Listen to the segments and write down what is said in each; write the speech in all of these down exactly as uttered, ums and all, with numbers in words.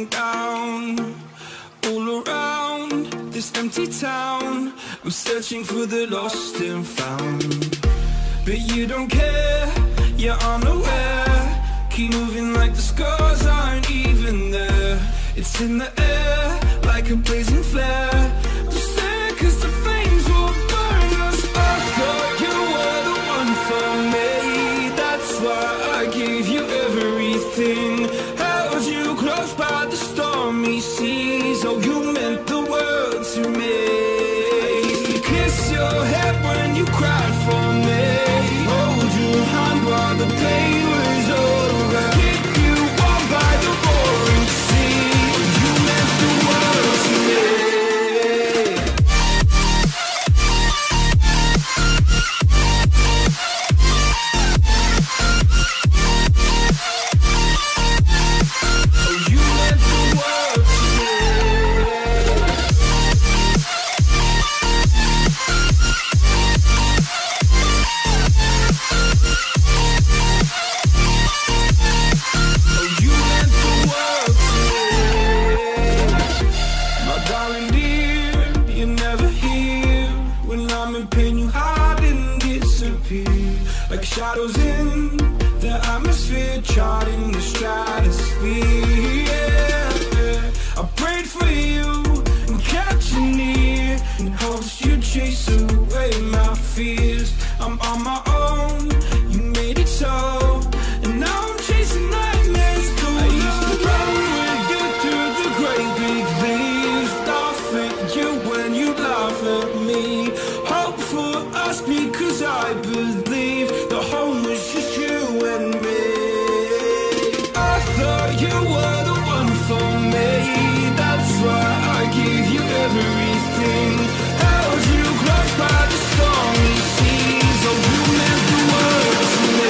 falling down. All around this empty town, I'm searching for the lost and found. But you don't care, you're unaware. Keep moving like the scars aren't even there. It's in the air, like a blazing flare. Just stare, cause the flames will burn us. I thought you were the one for me. That's why I gave you everything. Held you close by the stormy seas. Oh, you meant the world to me. I used to kiss your head when you cried for me. Hold your hand while the pain was over. Keep you warm by the roaring sea. You meant the world to me. Like shadows in the atmosphere, charting the stratosphere. Yeah. I prayed for you and kept you near, in hopes you'd chase away my fears. I'm on my own, you made it so, and now I'm chasing nightmares. I used to run with you through the great big leaves, laugh at you when you laugh at me. Hope for us because I believe the home was just you and me. I thought you were the one for me. That's why I gave you everything. Held you close by the stormy seas. Oh, you meant the world to me.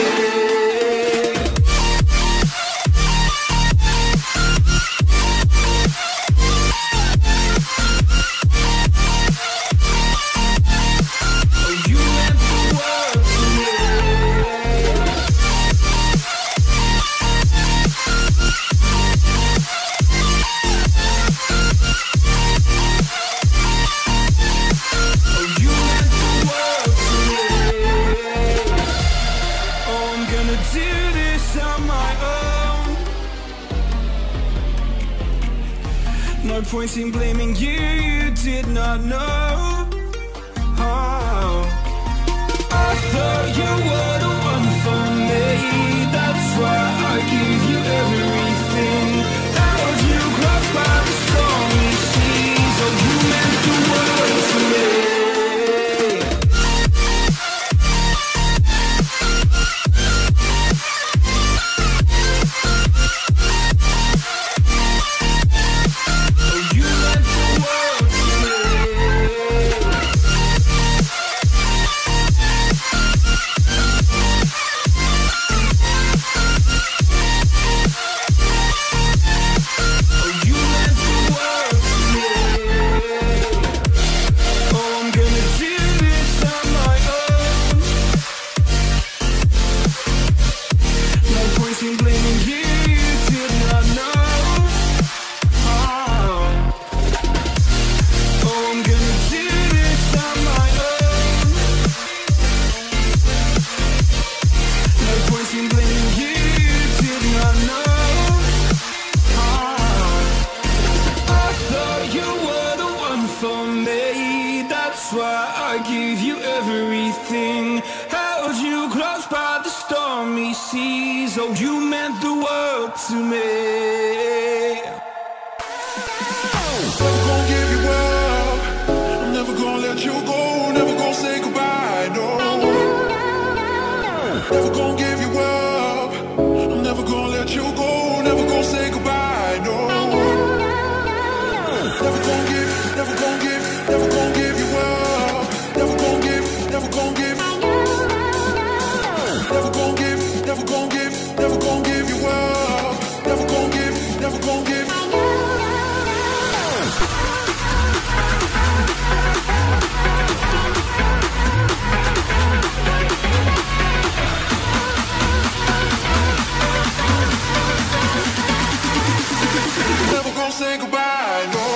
No point in blaming you, you did not know. Oh, I thought you were the one for me. That's why I gave you everything. Held you close by the stormy seas. Oh, you meant the world to me. That's why I gave you everything. Held you close by the stormy seas. Oh, you meant the world to me. Never gonna give you up. I'm never gonna let you go. Never gonna say goodbye, no. Never gonna give you up. I'm never gonna let you go. Never gonna say goodbye, no. Never gonna give, never gonna give, never gonna give you up. Never gonna give, never gonna give. Never gonna give, never gonna give, never gonna give you up. Never gonna give, never gonna give. Never gonna say goodbye, no.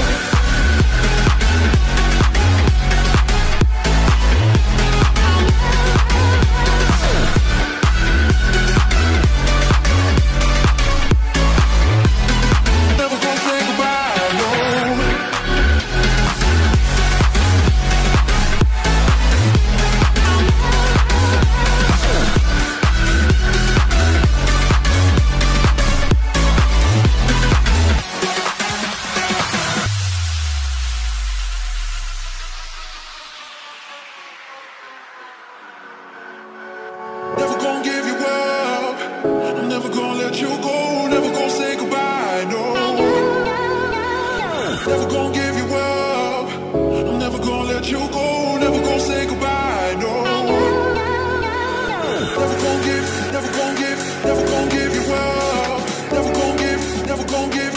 Never gonna give you up. I'm never gonna let you go. Never gonna say goodbye, no. Never gonna give you up. I'm never gonna let you go. Never gonna say goodbye, no. Never gonna give, never gonna give, never gonna give you up. Never gonna give, never gonna give.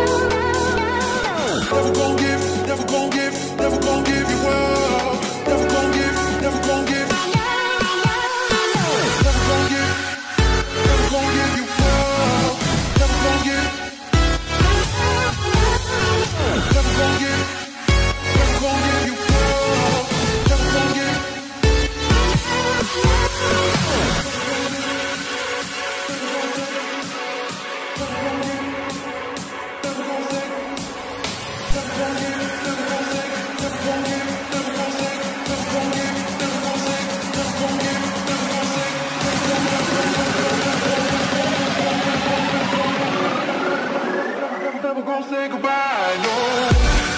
Never gonna give, never gonna give, never gonna give you up. Never gonna give, never gonna give. Never gonna say goodbye, no.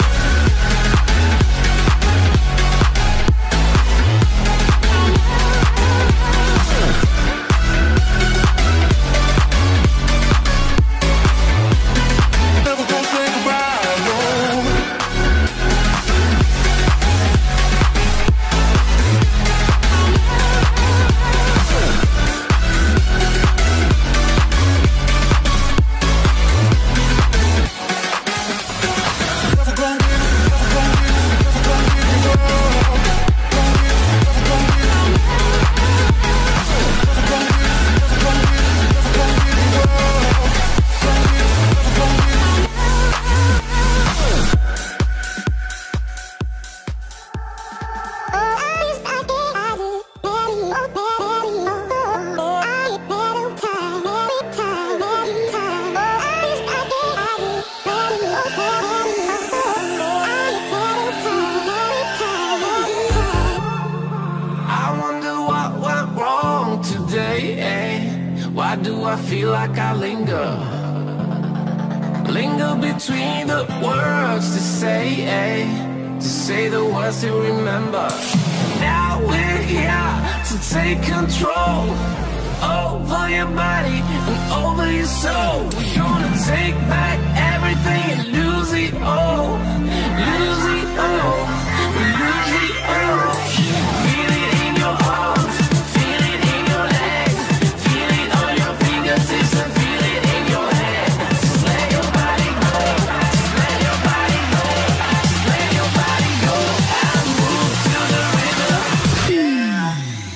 Why do I feel like I linger? Linger between the words to say, eh? To say the words to remember. Now we're here to take control over your body and over your soul. We're gonna take back everything and lose it all. Lose it all. Lose it all. Feel it in your arms. Feel it in your legs. Feel it on your fingertips and feel it in your head. Just let your body go. Just let your body go. Just let your body go and move to the rhythm. Yeah.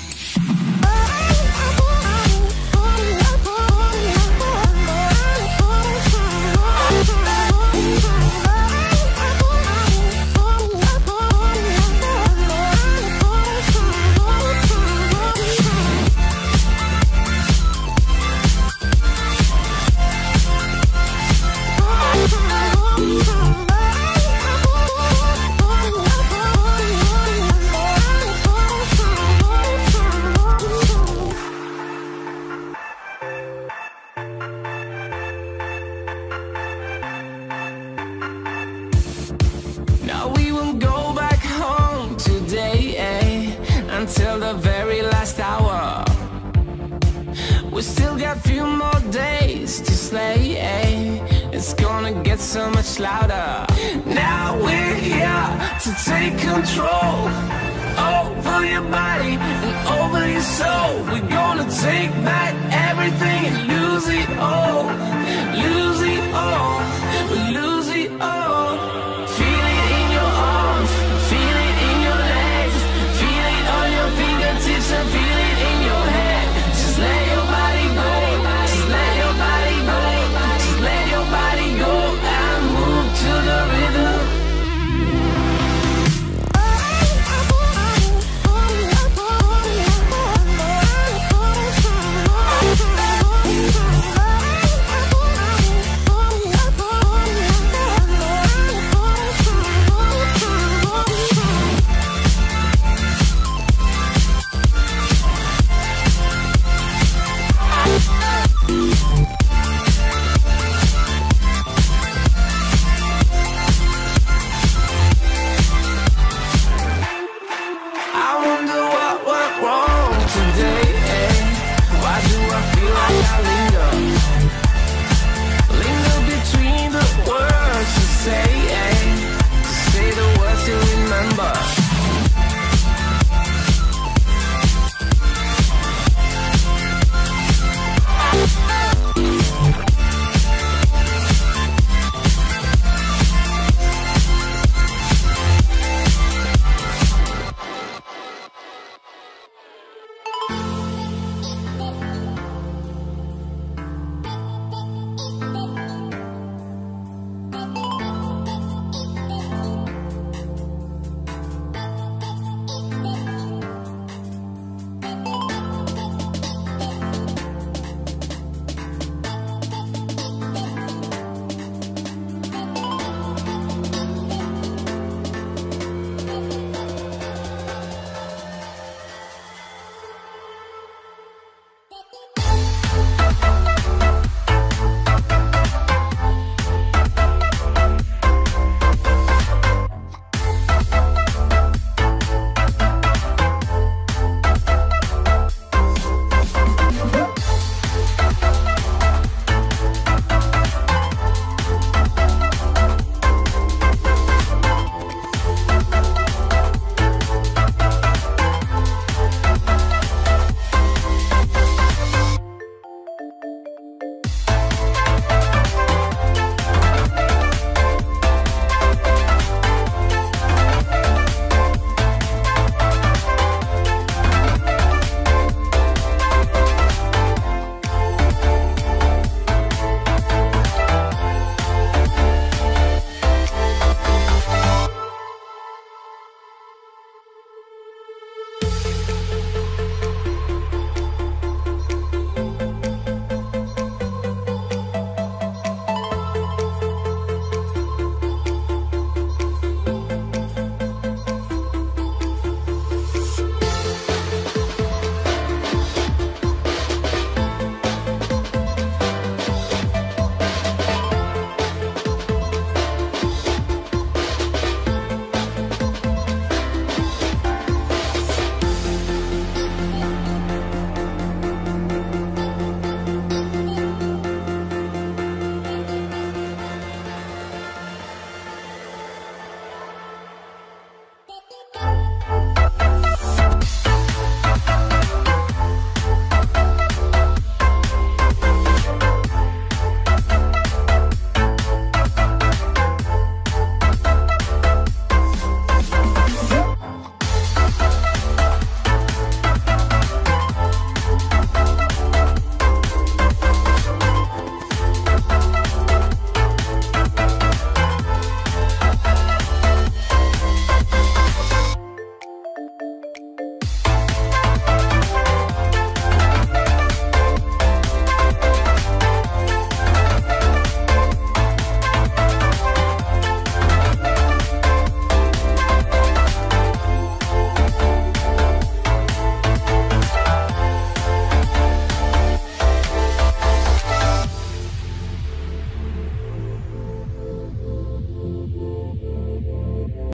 Now we won't go back home today, eh? Until the very last hour. We still got a few more days to slay, eh? It's gonna get so much louder. Now we're here to take control over your body and over your soul. We're gonna take back everything and lose it all. Lose it all.